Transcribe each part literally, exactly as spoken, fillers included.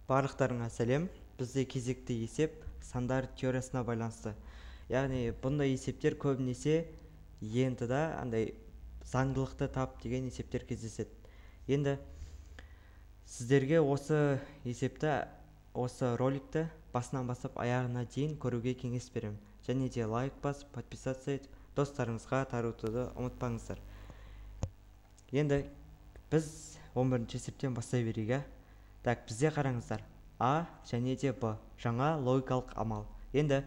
Барлықтарыңа сәлем. Бізде кезекті есеп сандар теориясына байланысты. Яғни бұндай есептер көбінесе ендіда андай заңдылықты тап деген есептер кездеседі. Енді сіздерге осы есепті, осы роликті басынан бастап аяғына дейін көруге кеңес беремін. Және де лайк басып, подписаться етіп, достарыңызға таратуды ұмытпаңыздар. Енді біз он бірінші есептен бастай берейік. Так, бізде қараңыздар. А және де Б жаңа логикалық амал. Енді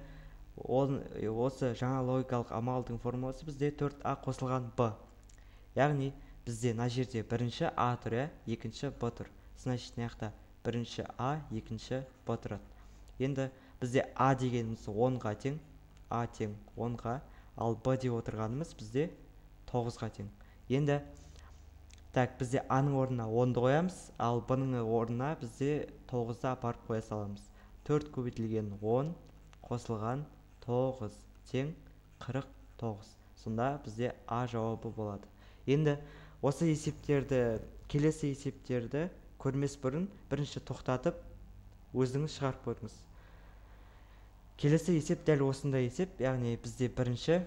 осы жаңа логикалық амалдың формуласы бізде төрт а қосылған Б. Яғни бізде мына жерде бірінші А тұр, екінші Б тұр. Значит, мына бірінші А, екінші Б тұрады. Енді бізде А дегеніміз онға тең, А тең онға, ал Б деп отырғанымыз бізде тоғызға тең. Енді так, бізде А-ның орнына онды қоямыз, ал Б-ның орнына бізде тоғызды апарып қоя саламыз. төрт көбейтілген он қосылған тоғыз тең қырық тоғыз. Сонда бізде А жауабы болады. Енді осы есептерді, келесі есептерді көрмес бұрын бірінші тоқтатып, өзіңіз шығарып көріңіз. Келесі есеп дәл осындай есеп, яғни бізде бірінші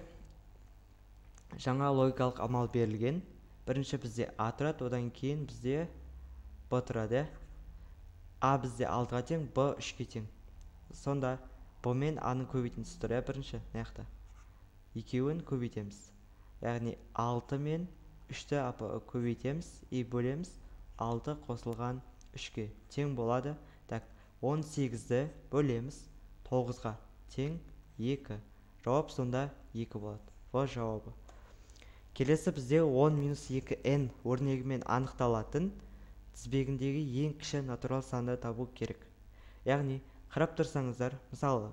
жаңа логикалық амал берілген. Бірінші бізде А тұрады, одан кейін бізде Б тұрады. А бізде алтыға тең, Б үшке тең. Сонда Б мен А-ның көбейтіндісі тұр, бірінші маяқта. Екеуін көбейтеміз. Яғни алты мен үшті көбейтеміз, и бөлеміз. алты қосылған үшке тең болады. Так, он сегізді бөлеміз тоғызға тең екі. Жауап сонда екі болады. В жауабы. Келесі бізде он минус екі н өрнегімен анықталатын тізбегіндегі ең кіші натурал санды табу керек. Яғни, қарап тұрсаңыздар, мысалы,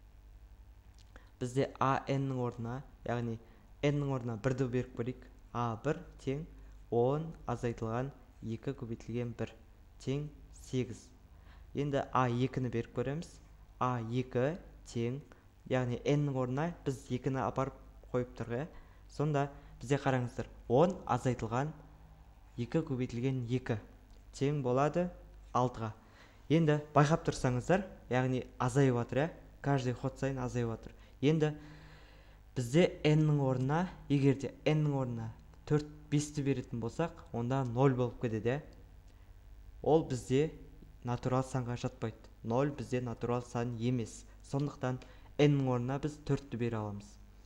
бізде А n-ның орнына, яғни n-ның орнына бірді беріп көрейік. А бір тең он азайтылған екі көбейтілген бір тең сегіз. Енді А екіні беріп көреміз. А екі тең, яғни n-ның орнына біз екіні апарып қойып тұрғы. Сонда бізде қараңыздар, он азайтылған екі көбейтілген екі тең болады алтыға. Енді байқап тұрсаңыздар, яғни азайып жатыр, каждый ход сайын азайып жатыр. Енді бізде n-ның орнына, егерде n-ның орнына төрт бесті беретін болсақ, онда нөл болып кетеді. Ол бізде натурал санға жатпайды. нөл бізде натурал сан емес. Сондықтан n-ның орнына біз төртті бере аламыз.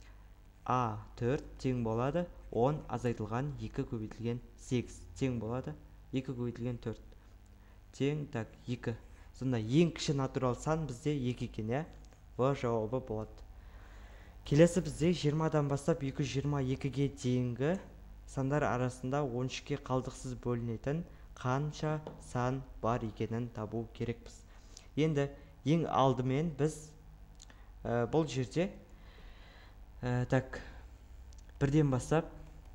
А төрт тең болады он азайтылған екі көбейтілген сегіз тең болады екі көбейтілген төрт тең так екі. Сонда ең кіші натурал сан бізде екі екен, В жауабы болады. Келесі бізде жиырмадан бастап екі жүз жиырма екіге дейінгі сандар арасында он үшке қалдықсыз бөлінетін қанша сан бар екенін табу керекпіз. Енді ең алдымен біз ә, бұл жерде Ә, так, бірден бастап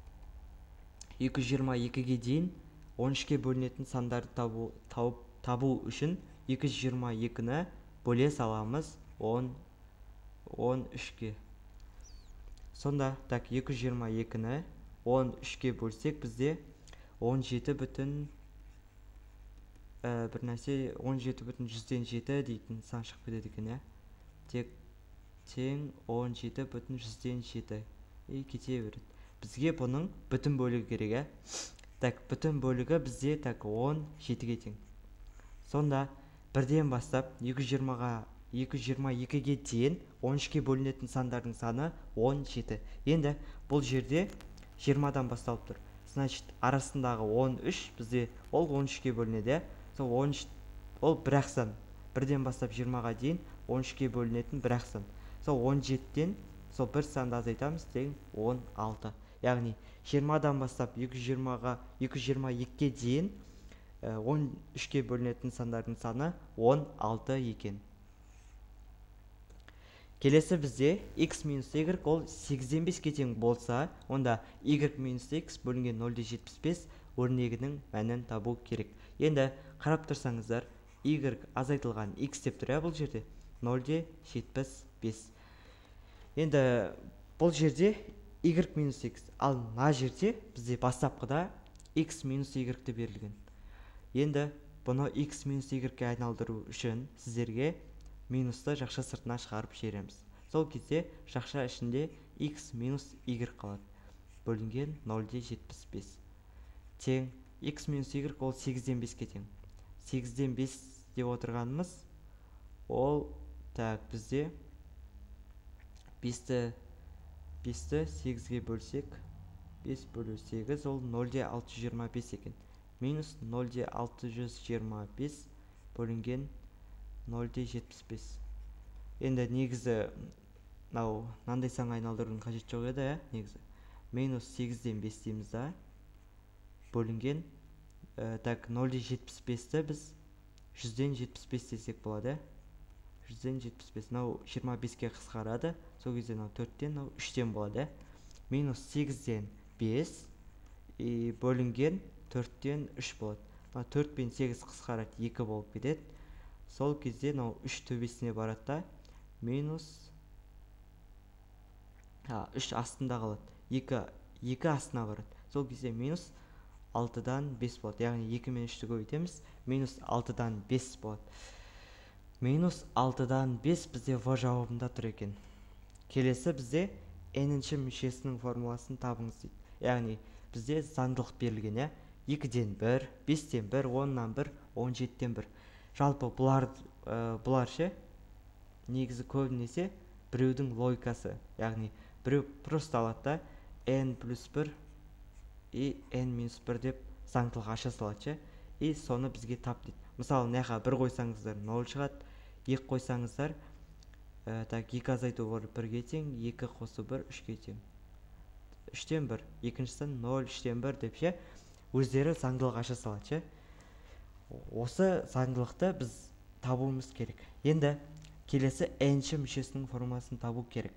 екі жүз жиырма екіге дейін он үшке бөлінетін сандарды табу, тауып, табу үшін екі жүз жиырма екіні бөле саламыз он үшке. Сонда так, екі жүз жиырма екіні он үшке бөлсек бізде он жеті бүтін ә, бір нәрсе он жеті бүтін жүзден жеті дейтін сан шығып кетеді екен. Тек тең он жеті бүтін жүзден жеті. И кете береді. Бізге бұның бүтін бөлігі керек. Так, бүтін бөлігі бізде так он жетіге тең. Сонда бірден бастап екі жүз жиырма екіге дейін он үшке бөлінетін сандардың саны он жеті. Енді бұл жерде жиырмадан басталып тұр. Значит, арасындағы он үш бізде ол он үшке бөлінеді. Сол он үш ол бір-ақ сан. Бірден бастап жиырмаға дейін он үшке бөлінетін бір-ақ сан. Сол он жетіден сол бір санды азайтамыз тең он алты. Яғни жиырмадан бастап екі жүз жиырма екіге дейін он үшке бөлінетін сандардың саны он алты екен. Келесі бізде x минус y ол сегізден беске тең болса, онда y минус x бөлінген нөл де жетпіс бес өрнегінің мәнін табу керек. Енді қарап тұрсаңыздар, y азайтылған x деп тұр, бұл жерде нөл де жетпіс бес. Енді бұл жерде y минус x, ал мына жерде бізде бастапқыда x минус y берілген. Енді бұны x минус y-ге айналдыру үшін сіздерге минусты жақша сыртына шығарып жібереміз. Сол кезде жақша ішінде x минус y қалады. Бөлінген нөл де жетпіс бес. Тең x минус y ол сегізден беске тең. сегізден бес деп отырғанымыз ол так бізде бесті сегізге бөлсек, бес бөлу сегіз ол нөл де алты жүз жиырма бес екен. Минус нөл де алты жүз жиырма бес бөлінген нөл де жетпіс бес. Енді негізі мынандай сан айналдырудың қажет жоқ еді, негізі. Минус сегізден бес дейміз да. Бөлінген так нөл де жетпіс бесті біз жүзден жетпіс бес десек болады. жүзден жетпіс бес. Мынау жиырма беске қысқарады. Сол кезде мынау төрттен, мынау үштен болады. Минус сегізден бес бөлінген төрттен үш болады. төрт пен сегіз қысқарады, екі болып кетеді. Сол кезде мынау үш төбесіне барады да минус үш астында қалады. екі астына барады. Сол кезде минус алтыдан бес болады. Яғни екі мен үшті көбейтеміз. Минус алтыдан бес болады. Минус алтыдан бес бізде в жауабында тұр екен. Келесі бізде n-ші мүшесінің формуласын табыңыз дейді. Яғни бізде заңдылық берілген, екіден бір, бестен бір, оннан бір, он жетіден бір. Жалпы бұлар бұлар ше негізі көбінесе біреудің логикасы. Яғни біреу просто алады да n плюс бір и n минус бір деп заңдылық аша салады. И соны бізге тап дейді. Мысалы, мынаға бір қойсаңыздар нөл шығады, екі қойсаңыздар, так екі азайту бір бірге тең, екі қосу бір үшке тең. үштен бір, екіншісін нөл, үштен бір деп ше, өздері заңдылық аша салады. Осы заңдылықты біз табуымыз керек. Енді келесі n-ші мүшесінің формуласын табу керек.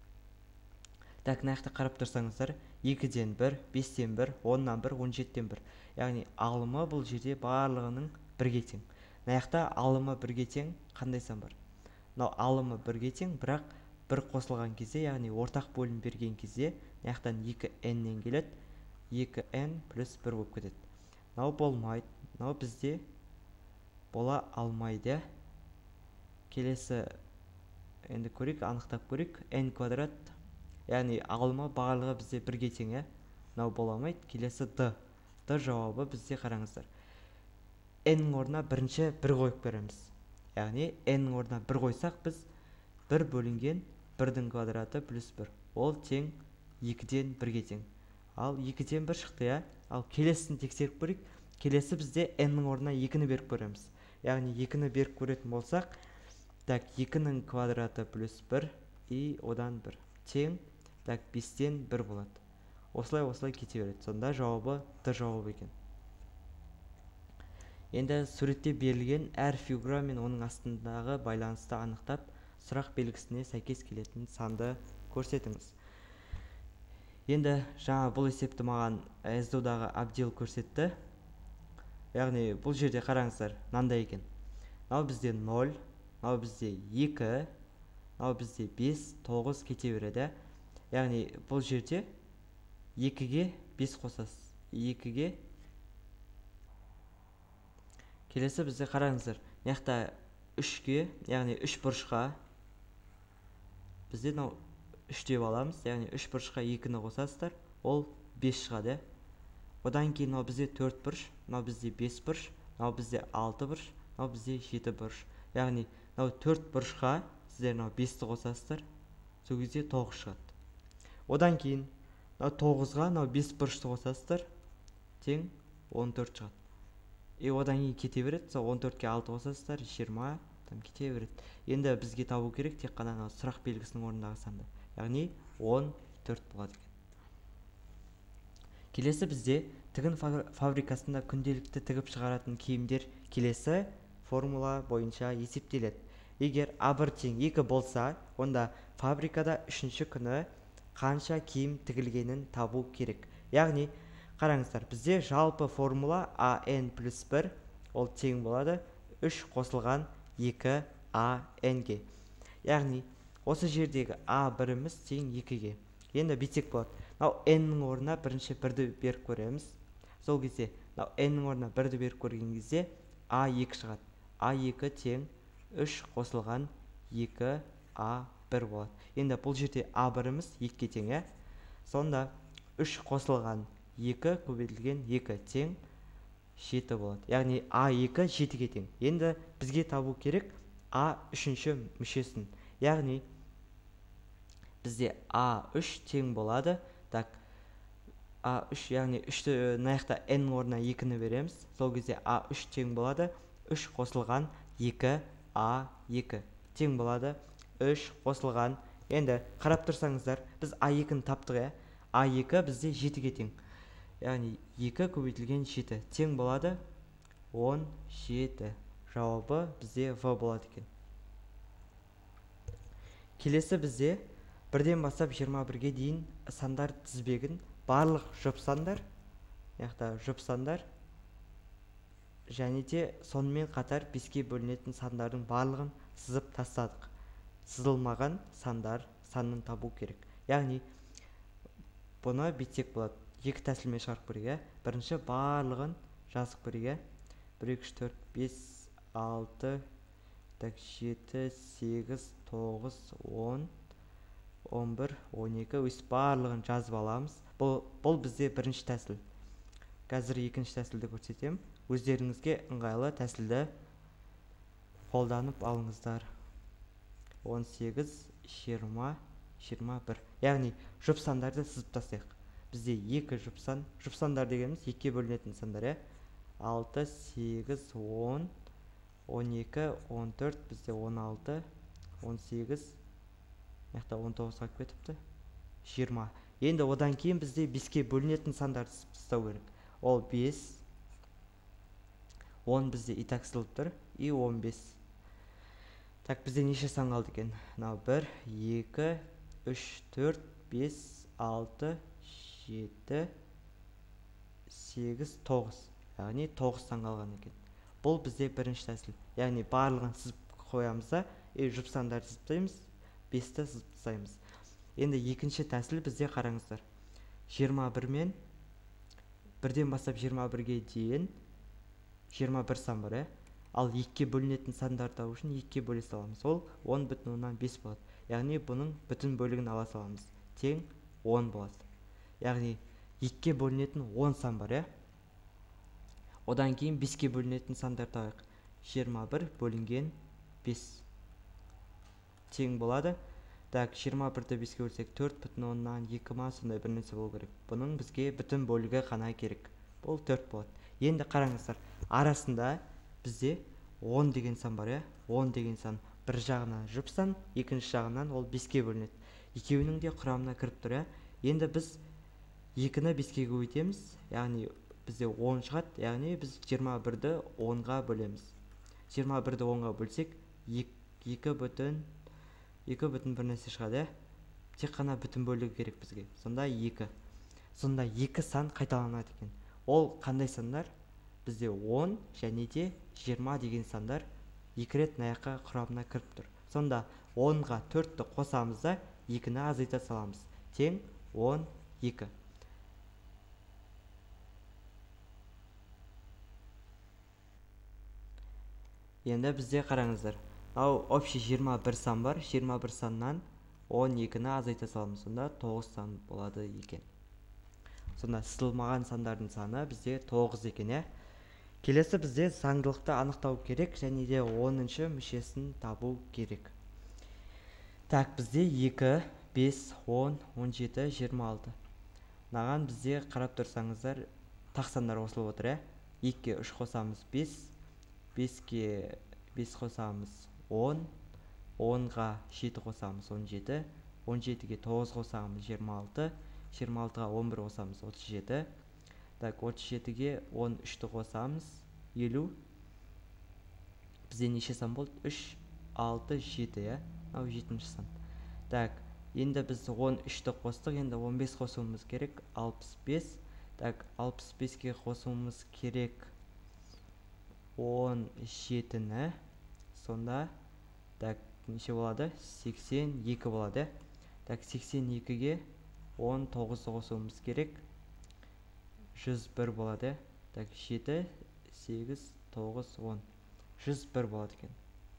Так, мынақты қарап тұрсаңыздар, екіден бір, бестен бір, оннан бір, он жетіден бір. Яғни алымы бұл жерде барлығының бірге тең. Мынақты алымы бірге тең, қандай сан бар? Мынау алымы бірге тең, бірақ бір қосылған кезде, яғни ортақ бөлім берген кезде, мынаяқтан екі n-нен келеді, екі n плюс бір болып кетеді. Мынау болмайды. Мынау бізде бола алмайды. Келесі енді көрейік, анықтап көрейік. n квадрат, яғни алымы барлығы бізде бірге тең. Мынау бола алмайды. Келесі d. d жауабы бізде қараңыздар. n-нің орнына бірінші бір қойып береміз. Яғни n-нің орнына бір қойсақ, біз бір бөлінген бірдің квадраты плюс бір. Ол тең екіден бірге тең. Ал екіден бір шықты. Ал келесін тексеріп көрейік. Келесі бізде n-нің орнына екіні беріп көреміз. Яғни екіні беріп көретін болсақ, так екінің квадраты плюс бір и одан бір тең, так бестен бір болады. Осылай-осылай кете береді. Сонда жауабы d жауабы екен. Енді суретте берілген әр фигура мен оның астындағы байланысты анықтап, сұрақ белгісіне сәйкес келетін санды көрсетіңіз. Енді жаңа бұл есепті маған эс ди о'дағы Абдил көрсетті. Яғни бұл жерде қараңыздар, мынандай екен. Мынау бізде нөл, мынау бізде екі, мынау бізде бес, тоғыз кете береді. Яғни бұл жерде екіге бес қосасыз. екіге келесі бізде қараңыздар. Мынақты үшке, яғни үш бұрышқа бізде мынау үш деп аламыз. Яғни үш бұрышқа екіні қосасыздар, ол бес шығады. Одан кейін мынау бізде төрт бұрыш, мынау бізде бес бұрыш, мынау бізде алты бұрыш, мынау бізде жеті бұрыш. Яғни мынау төрт бұрышқа сіздер мынау бесті қосасыздар, сол кезде тоғыз шығады. Одан кейін мынау тоғызға мынау бес бұрышты қосасыздар, тең он төрт шығады. И одан кейін кете береді. Сол он төртке алты қосасыздар, жиырма, там кете береді. Енді бізге табу керек тек қана мынау сұрақ белгісінің орнындағы санды. Яғни он төрт болады екен. Келесі бізде тігін фабрикасында күнделікті тігіп шығаратын киімдер келесі формула бойынша есептеледі. Егер а бір тең екі болса, онда фабрикада үшінші күні қанша киім тігілгенін табу керек. Яғни, қараңыздар, бізде жалпы формула а эн плюс бір, ол тең болады үш қосылған екі а эн-ге. Яғни, осы жердегі а біріміз тең екіге. Енді бүйтсек болады. Мынау n-нің орнына бірінші бірді беріп көреміз. Сол кезде, мынау n-нің орнына бірді беріп көрген кезде, а екі шығады. а екі тең үш қосылған екі а бір болады. Енді бұл жерде а біріміз екіге тең, ә? Сонда үш қосылған екі көбейтілген екі тең жеті болады. Яғни а екі жетіге тең. Енді бізге табу керек а үшінші мүшесін. Яғни бізде а үш тең болады. Так, а үш, яғни үшті мынаяқта n орнына екіні береміз. Сол кезде а үш тең болады. үш қосылған екі а екі тең болады. үш қосылған. Енді қарап тұрсаңыздар, біз а екіні таптық, ә? а екі бізде жетіге тең. Яғни екі көбейтілген жеті тең болады он жеті. Жауабы бізде В болады екен. Келесі бізде бірден бастап жиырма бірге дейін сандар тізбегін барлық жұп сандар, яқта жұп сандар және де сонымен қатар беске бөлінетін сандардың барлығын сызып тастадық. Сызылмаған сандар санын табу керек. Яғни бұны бүйтсек болады. Екі тәсілмен шығарып көрейік. Бірінші барлығын жазып көрейік. бір, екі, үш, төрт, бес, алты, жеті, сегіз, тоғыз, он, он бір, он екі. Өйс барлығын жазып аламыз. Бұл, бұл бізде бірінші тәсіл. Қазір екінші тәсілді көрсетем. Өздеріңізге ыңғайлы тәсілді қолданып алыңыздар. он сегіз, жиырма, жиырма бір. Яғни жұп сандарды сызып тастайық. Бізде екі жұп сан, жұп сандар дегеніміз екіге бөлінетін сандар, ә? алты, сегіз, он, он екі, он төрт, бізде он алты, он сегіз, яқта он тоғызға кетіпті, жиырма. Енді одан кейін бізде беске бөлінетін сандарды сызып тастау керек. Ол бес, он бізде и так сызылып тұр, и он бес. Так, бізде неше сан қалды екен? Мынау бір, екі, үш, төрт, бес, алты, жеті, сегіз, тоғыз. Яғни тоғыз сан қалған екен. Бұл бізде бірінші тәсіл. Яғни барлығын сызып қоямыз да, и жұп сандарды сызып тастаймыз, бесті сызып тастаймыз. Енді екінші тәсіл бізде қараңыздар. жиырма бір мен бірден бастап жиырма бірге дейін жиырма бір сан бар, ә? Ал екіге бөлінетін сандарды табу үшін екіге бөле саламыз. Ол он бүтін оннан бес болады. Яғни бұның бүтін бөлігін ала саламыз. Тең он болады. Яғни екіге бөлінетін он сан бар, ә? Одан кейін беске бөлінетін сандар табайық. жиырма бір бөлінген бес тең болады. Так, жиырма бірді беске бөлсек төрт бүтін оннан екі ма, сондай бір нәрсе болу керек. Бұның бізге бүтін бөлігі қана керек. Бұл төрт болады. Енді қараңыздар, арасында бізде он деген сан бар, ә? он деген сан бір жағынан жұп сан, екінші жағынан ол беске бөлінеді. Екеуінің де құрамына кіріп тұр, ә? Енді біз екіні беске көбейтеміз, яғни бізде он шығады, яғни біз жиырма бірді онға бөлеміз. жиырма бірді онға бөлсек екі бүтін екі бүтін бір нәрсе шығады, ә? Тек қана бүтін бөлігі керек бізге. Сонда екі. Сонда екі сан қайталанады екен. Ол қандай сандар? Бізде он және де жиырма деген сандар екі рет наяққа құрамына кіріп тұр. Сонда онға төртті қосамыз да екіні азайта саламыз. Тең он екі. Енді бізде қараңыздар. Ау общий жиырма бір сан бар. жиырма бір саннан он екіні азайта саламыз. Сонда тоғыз сан болады екен. Сонда сызылмаған сандардың саны бізде тоғыз екен, ә? Келесі бізде заңдылықты анықтау керек және де оныншы мүшесін табу керек. Так, бізде екі, бес, он, он жеті, жиырма алты. Мынаған бізде қарап тұрсаңыздар, тақ сандар қосылып отыр, ә? екіге үш қосамыз бес, беске бес қосамыз он, онға жеті қосамыз он жеті, он жетіге тоғыз қосамыз жиырма алты, жиырма алтыға он бір қосамыз отыз жеті. Так, отыз жетіге он үшті қосамыз елу. Бізде неше сан болды? үш, алты, жеті, ә? Ау жетінші сан. Так, енді біз он үшті қостық, енді он бес қосуымыз керек, алпыс бес. Так, алпыс беске қосуымыз керек он жетіні. Сонда, так, неше болады? сексен екі болады. Так, сексен екіге он тоғызды қосуымыз керек, жүз бір болады. Так, жеті, сегіз, тоғыз, он. жүз бір болады екен.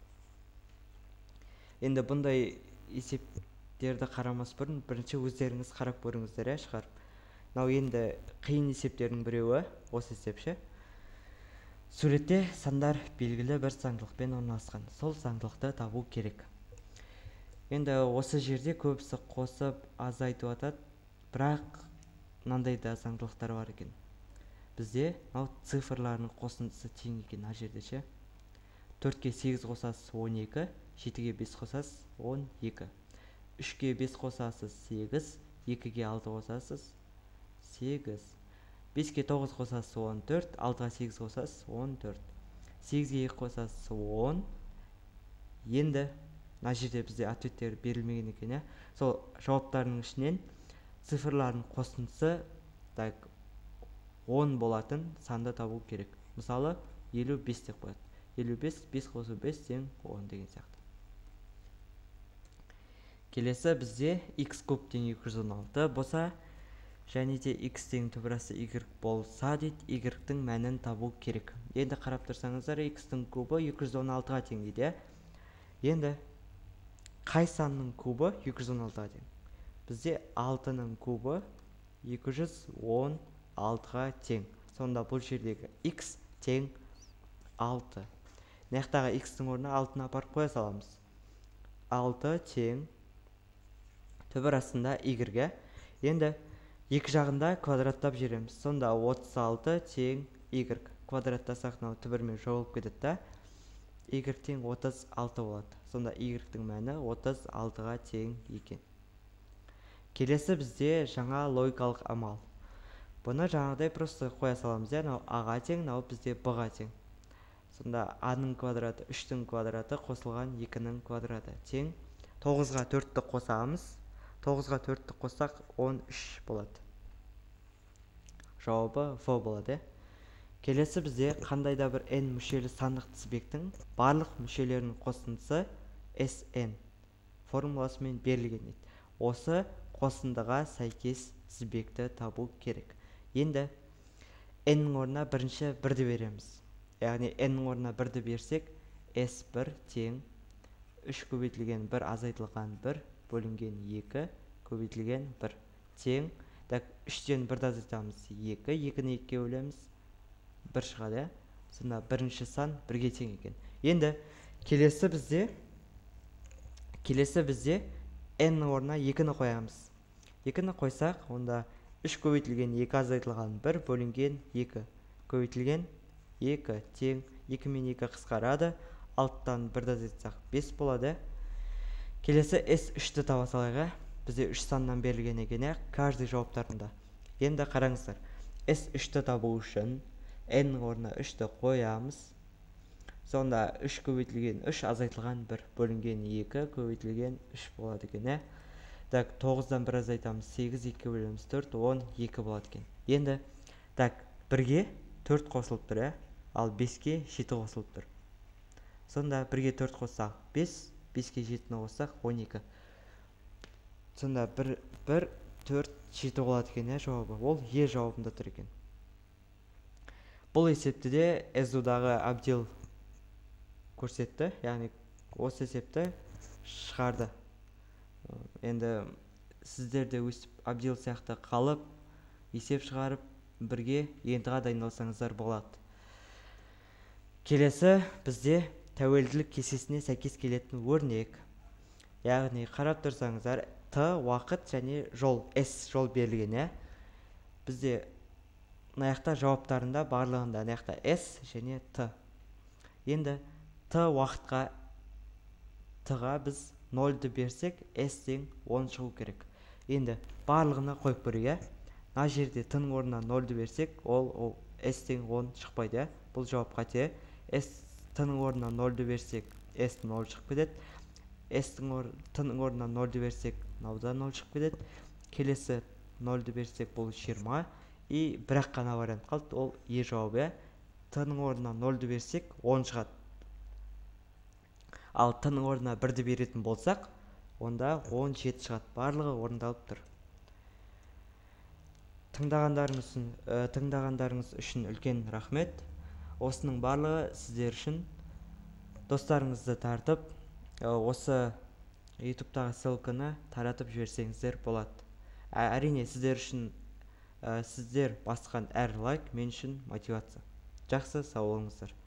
Енді бұндай есептерді қарамас бұрын бірінші өздеріңіз қарап көріңіздер, ә, шығарып. Мынау енді қиын есептердің біреуі, осы есеп ше. Суретте сандар белгілі бір заңдылықпен орналасқан. Сол заңдылықты табу керек. Енді осы жерде көбісі қосып азайтып атады, бірақ мынандай да заңдылықтар бар екен. Бізде мынау цифрларының қосындысы тең екен, мына жерде ше. төртке сегіз қосасыз он екі, жетіге бес қосасыз он екі. үшке бес қосасыз сегіз, екіге алты қосасыз сегіз. беске тоғыз қосасыз он төрт, алтыға сегіз қосасыз он төрт. сегізге екі қосасыз он. Енді мына жерде бізде ответтер берілмеген екен, ә. Сол жауаптарының ішінен цифрлардың қосындысы так он болатын санды табу керек. Мысалы елу бес деп қояды. елу бес, бес қосу бес тең он деген сияқты. Келесі бізде x куб тең екі жүз он алты болса, және де x тең түбірасы y болса дейді, y-тің мәнін табу керек. Енді қарап тұрсаңыздар, x-тің кубы екі жүз он алтыға тең дейді. Енді қай санның кубы екі жүз он алтыға тең? Бізде алтының кубы екі жүз он алтыға тең. Сонда бұл жердегі x тең алты. Наяқтағы x-тің орнына алтыны апарып қоя саламыз. алты тең түбір астында y-ге. Енді екі жағында квадраттап жібереміз. Сонда отыз алты тең y. Квадраттасақ мынау түбірмен жойылып кетеді да. Y тең отыз алты болады. Сонда y-тің мәні отыз алтыға тең екен. Келесі бізде жаңа логикалық амал. Бұны жаңағыдай просто қоя саламыз. Мынау a-ға тең, мынау бізде b-ға тең. Сонда a-ның квадраты үштің квадраты қосылған екінің квадраты тең. тоғызға төртті қосамыз. тоғызға төртті қоссақ он үш болады. Жауабы в болады. Келесі бізде қандай да бір n мүшелі сандық тізбектің барлық мүшелерінің қосындысы sn формуласымен берілген еді. Осы қосындыға сәйкес тізбекті табу керек. Енді n-нің орнына бірінші бірді береміз. Яғни n-нің орнына бірді берсек, эс бір тең үш көбейтілген бір азайтылған бір бөлінген екі көбейтілген бір тең. Так, үштен бірді азайтамыз екі, екіні екіге бөлеміз бір шығады. Сонда бірінші сан бірге тең екен. Енді келесі бізде келесі бізде n-нің орнына екіні қоямыз. екіні қойсақ, онда үш көбейтілген екі азайтылған бір бөлінген екі көбейтілген екі тең. екі мен екі қысқарады. алтыдан бірді азайтсақ бес болады. Келесі эс үшті таба салайық. Бізде үш саннан берілген екен, каждый жауаптарында. Енді қараңыздар. эс үшті табу үшін n-нің орнына үшті қоямыз. Сонда үш көбейтілген үш азайтылған бір бөлінген екі көбейтілген үш болады екен. Так, тоғыздан бір азайтамыз сегіз, екіге бөлеміз төрт, он екі болады екен. Енді так, бірге төрт қосылып тұр, ал беске жеті қосылып тұр. Сонда бірге төрт қоссақ бес, беске жетіні қоссақ он екі. Сонда бір, бір, төрт, жеті болады екен, жауабы. Ол е жауабында тұр екен. Бұл есепті де эс-дағы абдил көрсетті, яғни осы есепті шығарды. Енді сіздер де өстіп абдил сияқты қалып, есеп шығарып, бірге ентіға дайындалсаңыздар болады. Келесі бізде тәуелділік кестесіне сәйкес келетін өрнек. Яғни қарап тұрсаңыздар, т уақыт және жол, s жол берілген. Бізде мынаяқта жауаптарында барлығында мынаяқта s және т. Енді т уақытқа т-ға біз нөлді берсек, s тең он шығу керек. Енді барлығына қойып көрейік. Мына жерде т-ның орнына нөлді берсек, ол, ол s тең он шықпайды. Бұл жауап қате. s т-ның орнына нөлді берсек, s нөл шығып кетеді. т-ның орнына нөлді берсек, мынауда нөл шығып кетеді. Келесі нөлді берсек, бұл жиырма. И бірақ қана вариант қалды, ол е жауабы. т-ның орнына нөлді берсек, он шығады. Ал т-ның орнына бірді беретін болсақ, онда он жеті шығады. Барлығы орындалып тұр. Тыңдағандарыңыз үшін үлкен рахмет. осының барлығы сіздер үшін достарыңызды тартып осы ютубтағы ссылканы таратып жіберсеңіздер болады. Әрине сіздер үшін сіздер басқан әр лайк мен үшін мотивация. Жақсы, сау болыңыздар.